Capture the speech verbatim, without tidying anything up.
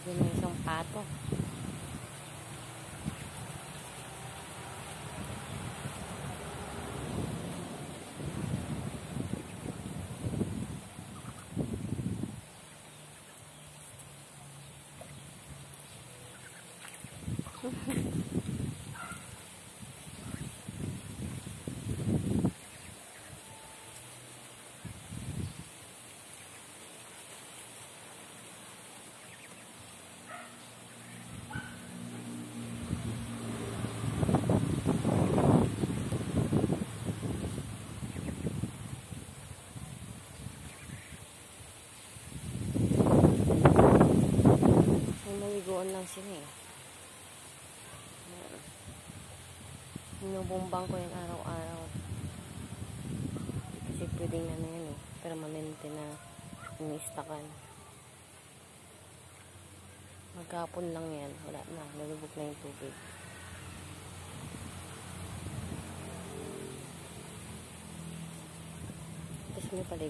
Yun yung isang pato. Naliguan lang sila eh. Inubumbang ko yan araw-araw. Kasi pwedeng na na yan eh. Permanente na iniistakan. Magkapon lang yan. Wala na. Nalubog na yung tubig. Tapos may pala